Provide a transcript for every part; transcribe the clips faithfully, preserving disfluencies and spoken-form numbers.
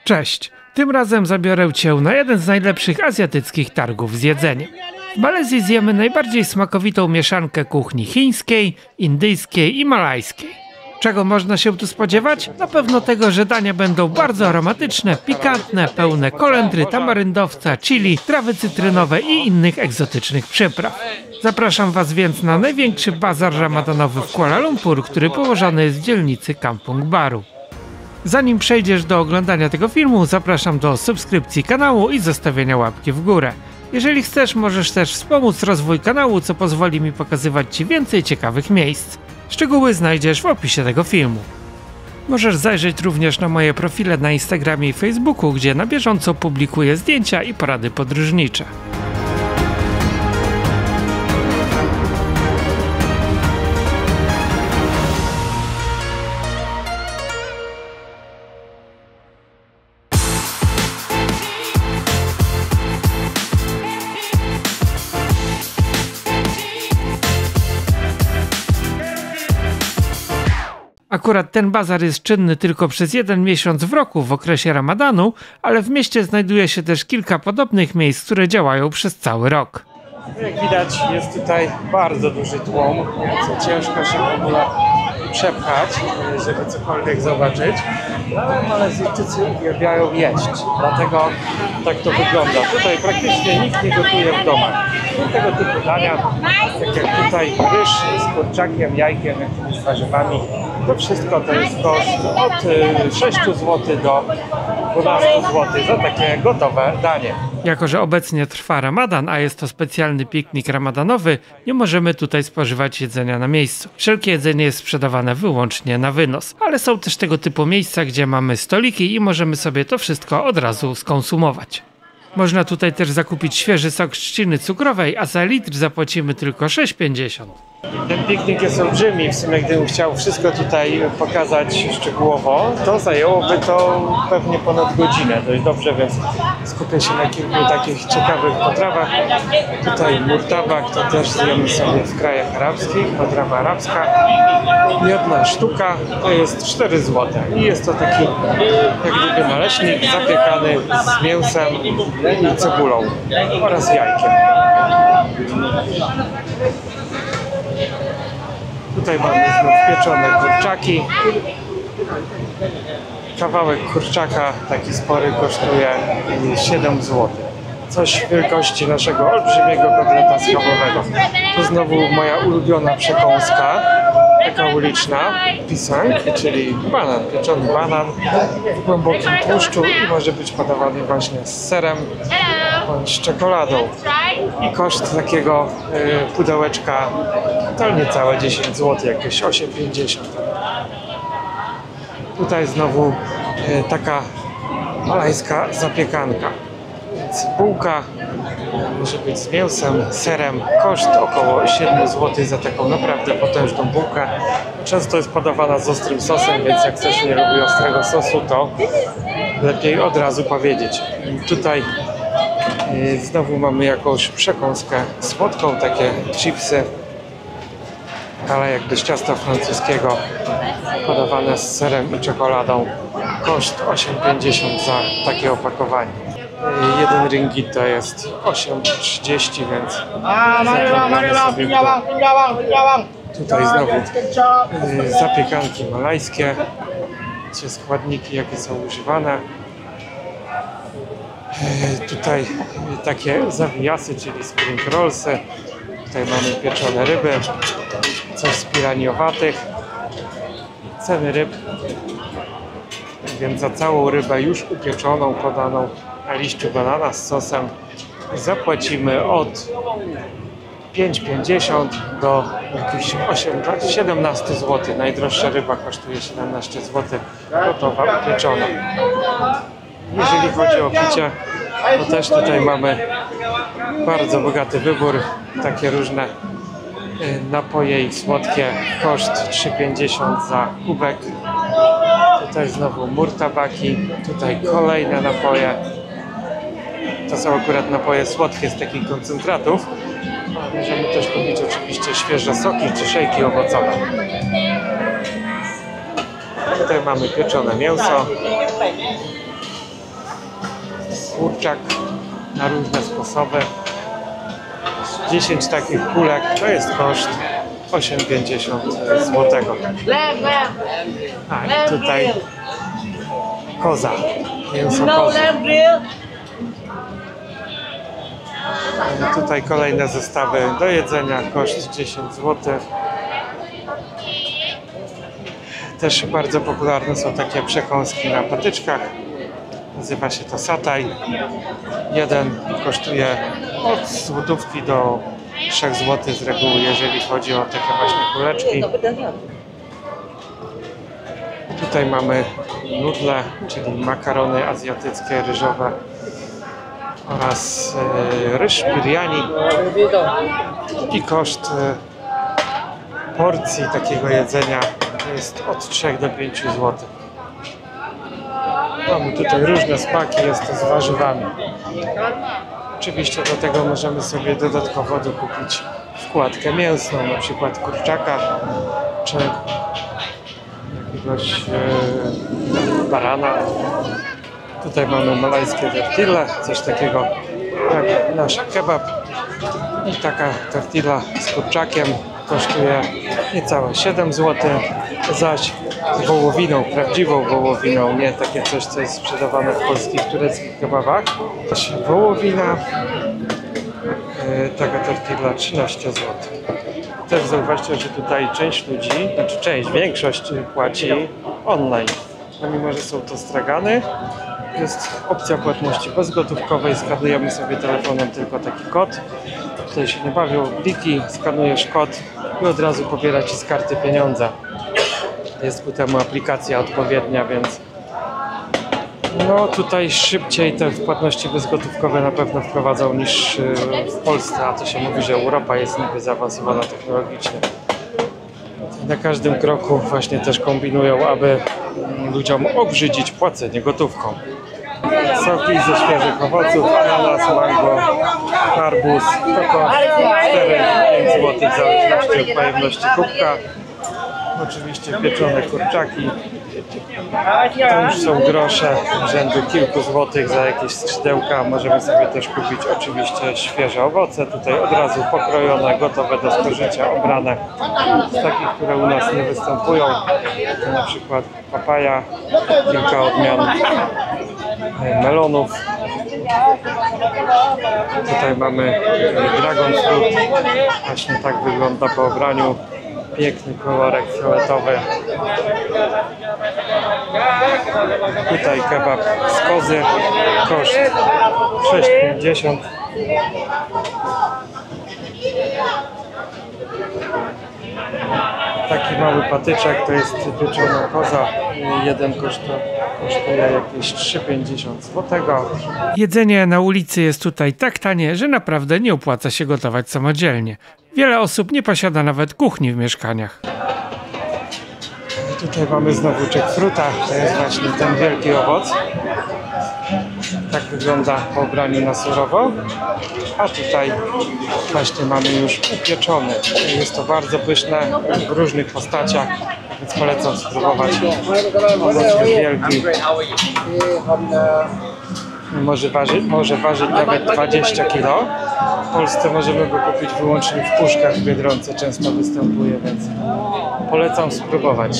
Cześć! Tym razem zabiorę Cię na jeden z najlepszych azjatyckich targów z jedzeniem. W Malezji zjemy najbardziej smakowitą mieszankę kuchni chińskiej, indyjskiej i malajskiej. Czego można się tu spodziewać? Na pewno tego, że dania będą bardzo aromatyczne, pikantne, pełne kolendry, tamaryndowca, chili, trawy cytrynowe i innych egzotycznych przypraw. Zapraszam Was więc na największy bazar ramadanowy w Kuala Lumpur, który położony jest w dzielnicy Kampung Baru. Zanim przejdziesz do oglądania tego filmu, zapraszam do subskrypcji kanału i zostawienia łapki w górę. Jeżeli chcesz, możesz też wspomóc rozwój kanału, co pozwoli mi pokazywać Ci więcej ciekawych miejsc. Szczegóły znajdziesz w opisie tego filmu. Możesz zajrzeć również na moje profile na Instagramie i Facebooku, gdzie na bieżąco publikuję zdjęcia i porady podróżnicze. Akurat ten bazar jest czynny tylko przez jeden miesiąc w roku w okresie ramadanu, ale w mieście znajduje się też kilka podobnych miejsc, które działają przez cały rok. Jak widać, jest tutaj bardzo duży tłum, więc ciężko się w ogóle przepchać, żeby cokolwiek zobaczyć. Ale Malezyjczycy uwielbiają jeść, dlatego tak to wygląda. Tutaj praktycznie nikt nie gotuje w domach. Tego typu dania, tak jak tutaj ryż z kurczakiem, jajkiem, jakimiś warzywami. To wszystko to jest koszt od sześciu złotych do dwunastu złotych za takie gotowe danie. Jako że obecnie trwa ramadan, a jest to specjalny piknik ramadanowy, nie możemy tutaj spożywać jedzenia na miejscu. Wszelkie jedzenie jest sprzedawane wyłącznie na wynos, ale są też tego typu miejsca, gdzie mamy stoliki i możemy sobie to wszystko od razu skonsumować. Można tutaj też zakupić świeży sok z trzciny cukrowej, a za litr zapłacimy tylko sześć pięćdziesiąt. Ten piknik jest olbrzymi, w sumie gdybym chciał wszystko tutaj pokazać szczegółowo, to zajęłoby to pewnie ponad godzinę, dość dobrze, więc skupię się na kilku takich ciekawych potrawach. Tutaj murtabak, to też zjemy sobie w krajach arabskich, potrawa arabska. Jedna sztuka to jest cztery złote i jest to taki jak gdyby naleśnik zapiekany z mięsem i cebulą oraz jajkiem. Tutaj mamy znów pieczone kurczaki. Kawałek kurczaka taki spory kosztuje siedem złotych. Coś wielkości naszego olbrzymiego kotleta schabowego. Tu znowu moja ulubiona przekąska, taka uliczna, pisang, czyli banan, pieczony banan w głębokim tłuszczu i może być podawany właśnie z serem bądź czekoladą. I koszt takiego y, pudełeczka to niecałe dziesięć złotych, jakieś osiem pięćdziesiąt. Tutaj znowu y, taka malajska zapiekanka. Więc bułka może być z mięsem, serem, koszt około siedem złotych za taką naprawdę potężną bułkę. Często jest podawana z ostrym sosem, więc jak ktoś nie lubi ostrego sosu, to lepiej od razu powiedzieć. Tutaj yy, znowu mamy jakąś przekąskę słodką, takie chipsy, ale jakby z ciasta francuskiego, podawane z serem i czekoladą. Koszt osiem pięćdziesiąt za takie opakowanie. Jeden ringgit to jest osiem trzydzieści, więc zaglądamy sobie w to. Tutaj znowu y, zapiekanki malajskie, gdzie składniki jakie są używane. Y, tutaj y, takie zawijasy, czyli spring rollsy. Tutaj mamy pieczone ryby, coś z piraniowatych. Ceny ryb, więc za całą rybę już upieczoną, podaną na liściu banana z sosem zapłacimy od pięć pięćdziesiąt do jakichś siedemnaście złotych. Najdroższa ryba kosztuje siedemnaście złotych, gotowa, upieczona. Jeżeli chodzi o picie, to też tutaj mamy bardzo bogaty wybór, takie różne napoje i słodkie, koszt trzy pięćdziesiąt za kubek. Tutaj znowu murtabaki, tutaj kolejne napoje. To są akurat napoje słodkie z takich koncentratów. Możemy też kupić oczywiście świeże soki czy szejki owocowe. Tutaj mamy pieczone mięso. kurczak na różne sposoby. dziesięć takich kulek to jest koszt osiem pięćdziesiąt złotego. A i tutaj koza, mięso kozy. I tutaj kolejne zestawy do jedzenia, koszt dziesięć złotych. Też bardzo popularne są takie przekąski na patyczkach. Nazywa się to sataj. Jeden kosztuje od złotówki do trzech złotych z reguły, jeżeli chodzi o takie właśnie kuleczki. Tutaj mamy nudle, czyli makarony azjatyckie, ryżowe oraz e, ryż biryani. I koszt e, porcji takiego jedzenia jest od trzech do pięciu złotych. Mamy tutaj różne smaki, jest to z warzywami. Oczywiście do tego możemy sobie dodatkowo dokupić wkładkę mięsną, na przykład kurczaka czy jakiegoś e, barana. Tutaj mamy malajskie tortille, coś takiego jak nasz kebab. I taka tortilla z kurczakiem kosztuje niecałe siedem złotych, zaś z wołowiną, prawdziwą wołowiną, nie takie coś, co jest sprzedawane w polskich, tureckich kebabach. Wołowina, yy, taka tortilla trzynaście złotych. Też zauważcie, że tutaj część ludzi, znaczy część, większość płaci online. Pomimo, że są to stragany, jest opcja płatności bezgotówkowej, skanujemy sobie telefonem tylko taki kod. Tutaj się nie bawią, bliki, skanujesz kod i od razu pobiera ci z karty pieniądze. Jest ku temu aplikacja odpowiednia, więc no tutaj szybciej te płatności bezgotówkowe na pewno wprowadzą niż w Polsce, a to się mówi, że Europa jest niby zaawansowana technologicznie. Na każdym kroku właśnie też kombinują, aby ludziom obrzydzić płacenie gotówką. Soki ze świeżych owoców, ananas, mango, arbuz, koko, cztery do pięciu złotych w zależności od pojemności kubka. Oczywiście pieczone kurczaki. To już są grosze rzędu kilku złotych za jakieś skrzydełka. Możemy sobie też kupić oczywiście świeże owoce. Tutaj od razu pokrojone, gotowe do spożycia, obrane z takich, które u nas nie występują. To na przykład papaja, kilka odmian melonów. Tutaj mamy dragon fruit. Właśnie tak wygląda po obraniu. Piękny kolorek fioletowy. Tutaj kebab z kozy. Koszt sześć pięćdziesiąt. Taki mały patyczek to jest pieczona koza. Jeden kosztuje, kosztuje jakieś trzy pięćdziesiąt złotego. Jedzenie na ulicy jest tutaj tak tanie, że naprawdę nie opłaca się gotować samodzielnie. Wiele osób nie posiada nawet kuchni w mieszkaniach. Tutaj mamy znowu jackfruita, to jest właśnie ten wielki owoc. Tak wygląda po ubraniu na surowo. A tutaj właśnie mamy już upieczony. Jest to bardzo pyszne w różnych postaciach, więc polecam spróbować. Owoc wielki. Może ważyć, może ważyć nawet dwadzieścia kilo. W Polsce możemy go kupić wyłącznie w puszkach w Biedronce, często występuje, więc polecam spróbować.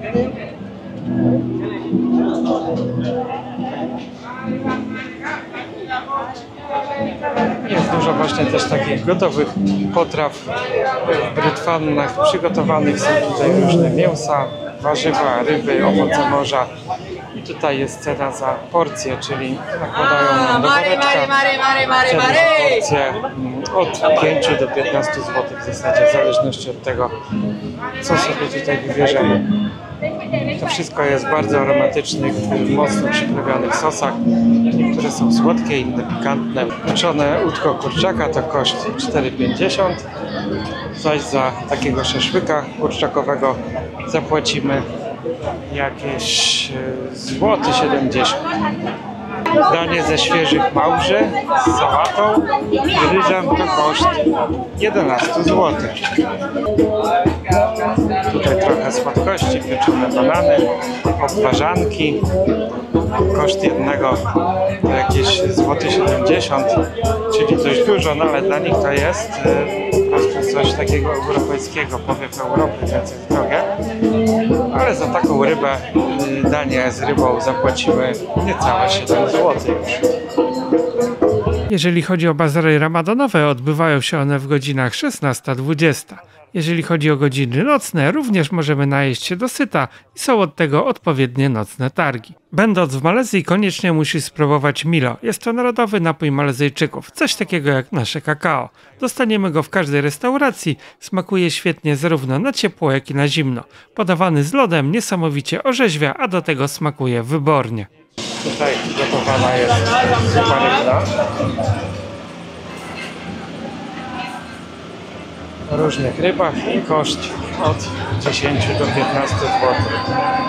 Jest dużo właśnie też takich gotowych potraw w brytwannach przygotowanych. Są tutaj różne mięsa, warzywa, ryby, owoce morza. I tutaj jest cena za porcję, czyli nakładają nam do woreczka ceny za porcję od pięciu do piętnastu złotych w zasadzie, w zależności od tego, co sobie tutaj wybierzemy. To wszystko jest bardzo aromatycznych, mocno przyprawionych sosach. Niektóre są słodkie, inne pikantne. Pieczone udko kurczaka to koszt cztery pięćdziesiąt, zaś za takiego szaszłyka kurczakowego zapłacimy jakieś złoty siedemdziesiąt. Danie ze świeżych małży z sałatą i ryżem to koszt jedenaście złotych. Tutaj trochę słodkości, pieczone banany, obwarzanki. Koszt jednego to jakieś złoty siedemdziesiąt, czyli dość dużo, no ale dla nich to jest y, po prostu coś takiego europejskiego, powiew Europy, więc jest drogie. Ale za taką rybę, y, danie z rybą zapłacimy niecałe siedem złotych już. Jeżeli chodzi o bazary ramadanowe, odbywają się one w godzinach szesnasta dwudziesta. Jeżeli chodzi o godziny nocne, również możemy najeść się dosyta i są od tego odpowiednie nocne targi. Będąc w Malezji, koniecznie musisz spróbować Milo. Jest to narodowy napój Malezyjczyków, coś takiego jak nasze kakao. Dostaniemy go w każdej restauracji, smakuje świetnie zarówno na ciepło, jak i na zimno. Podawany z lodem niesamowicie orzeźwia, a do tego smakuje wybornie. Tutaj gotowana jest zupa rybna. O różnych rybach i koszt od dziesięciu do piętnastu złotych.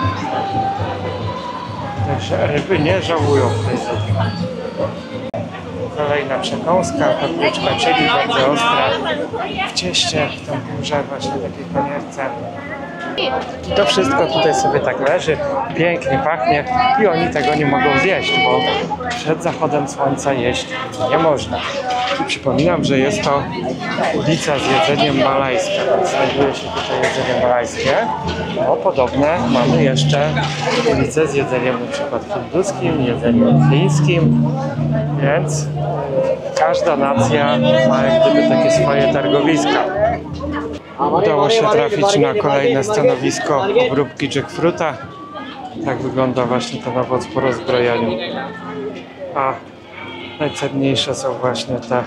Także ryby nie żałują w tej zupie. Kolejna przekąska, papryczka chili bardzo ostra w cieście, w tempurze, właśnie takiej panierce. I to wszystko tutaj sobie tak leży, pięknie pachnie i oni tego nie mogą zjeść, bo przed zachodem słońca jeść nie można. I przypominam, że jest to ulica z jedzeniem malajskim, więc znajduje się tutaj jedzenie malajskie. No podobne mamy jeszcze ulice z jedzeniem na przykład hinduskim, jedzeniem chińskim, więc każda nacja ma jak gdyby takie swoje targowiska. Udało się trafić na kolejne stanowisko obróbki jackfruita. Tak wygląda właśnie ten owoc po rozbrojeniu. A najcenniejsze są właśnie te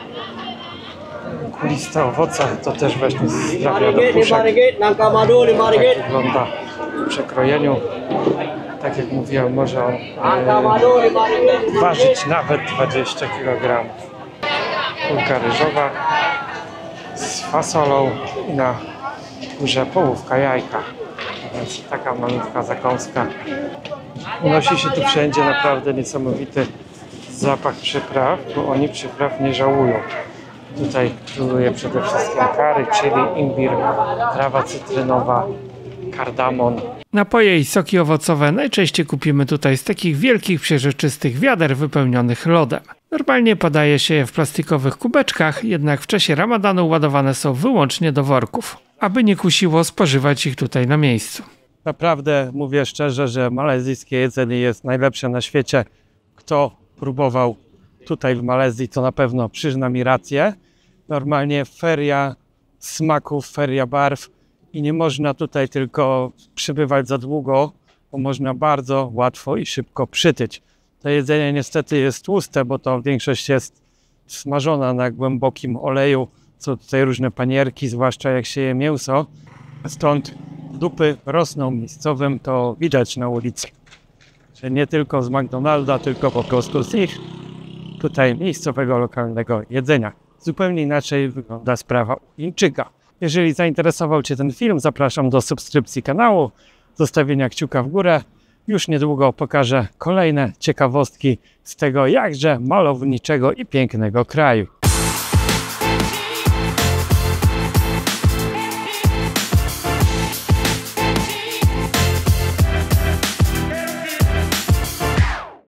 kuliste owoce. To też właśnie z do puszek. Tak wygląda w przekrojeniu. Tak jak mówiłem, może on e, ważyć nawet dwadzieścia kilogramów. Kulka ryżowa z fasolą i na górze połówka jajka, więc taka malutka zakąska. Unosi się tu wszędzie naprawdę niesamowity zapach przypraw, bo oni przypraw nie żałują. Tutaj króluje przede wszystkim curry, chili, imbir, trawa cytrynowa, kardamon. Napoje i soki owocowe najczęściej kupimy tutaj z takich wielkich, przezroczystych wiader wypełnionych lodem. Normalnie podaje się je w plastikowych kubeczkach, jednak w czasie ramadanu ładowane są wyłącznie do worków, aby nie kusiło spożywać ich tutaj na miejscu. Naprawdę mówię szczerze, że malezyjskie jedzenie jest najlepsze na świecie. Kto próbował tutaj w Malezji, to na pewno przyzna mi rację. Normalnie feria smaków, feria barw i nie można tutaj tylko przybywać za długo, bo można bardzo łatwo i szybko przytyć. To jedzenie niestety jest tłuste, bo to większość jest smażona na głębokim oleju. Są tutaj różne panierki, zwłaszcza jak się je mięso. Stąd dupy rosną miejscowym, to widać na ulicy. Że nie tylko z McDonalda, tylko po prostu z ich tutaj miejscowego, lokalnego jedzenia. Zupełnie inaczej wygląda sprawa u Chińczyka. Jeżeli zainteresował Cię ten film, zapraszam do subskrypcji kanału, zostawienia kciuka w górę. Już niedługo pokażę kolejne ciekawostki z tego jakże malowniczego i pięknego kraju.